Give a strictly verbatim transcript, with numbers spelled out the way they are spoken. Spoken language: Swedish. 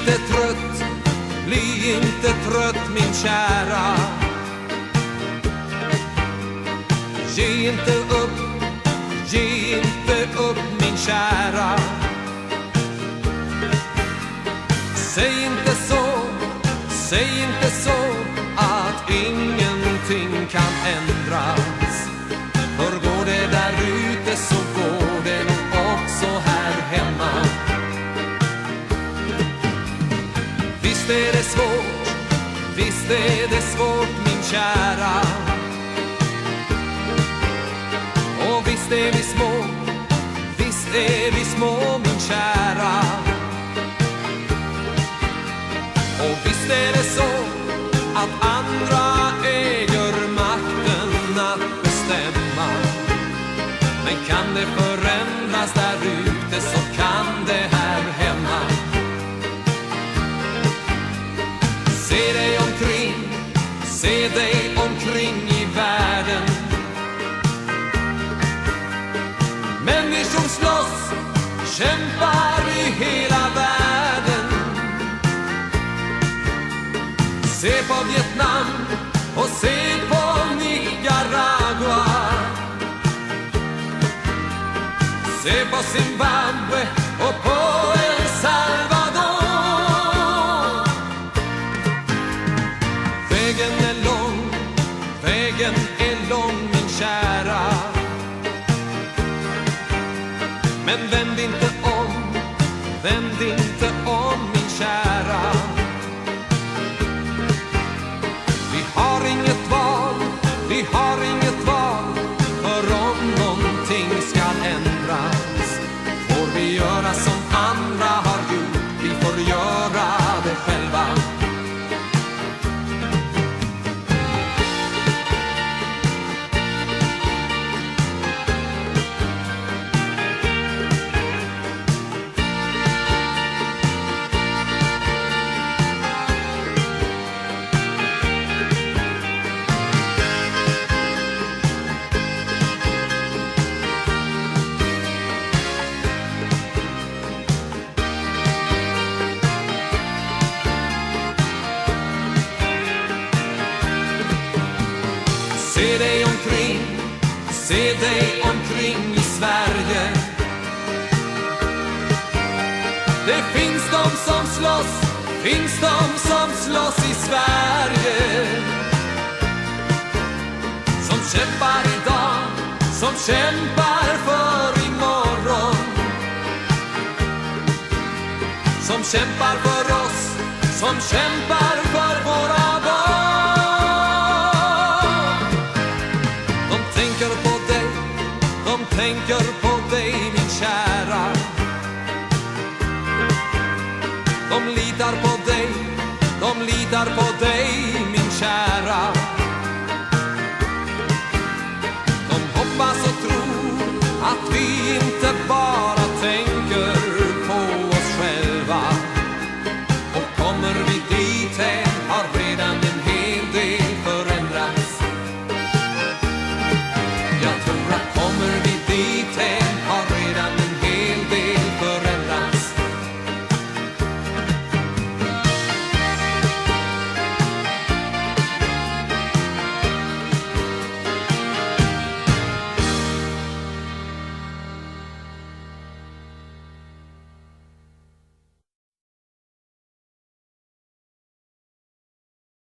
inte trött, bli inte trött min kära. Ge inte upp, ge inte upp min kära. Säg inte så, säg inte så att ingenting kan ändras. För går det där ute så går det nog också här hemma. Visst är det svårt, visst är det svårt min kära. Och visst är vi små, visst är vi små min kära. Och visst är det så att andra äger makten att bestämma. Men kan det förändras där ute så kan det här hemma. Se dig omkring, se dig omkring i världen. Människor slåss, kämpar i hela världen. Se på Vietnam och se på Nicaragua. Se på Zimbabwe och på El Salvador. Vägen är lång, vägen är lång min kära. Men vänd inte om, vänd inte om min kära. Vi har inget val, vi har inget val. För om någonting ska ändras får vi göra som andra har gjort. Vi får göra det själva. Se dig omkring, se dig omkring i Sverige. Det finns de som slåss, finns de som slåss i Sverige. Som kämpar idag, som kämpar för imorgon. Som kämpar för oss, som kämpar för våra barn. Tänker på dig min kära. De litar på dig, de litar på dig min kära.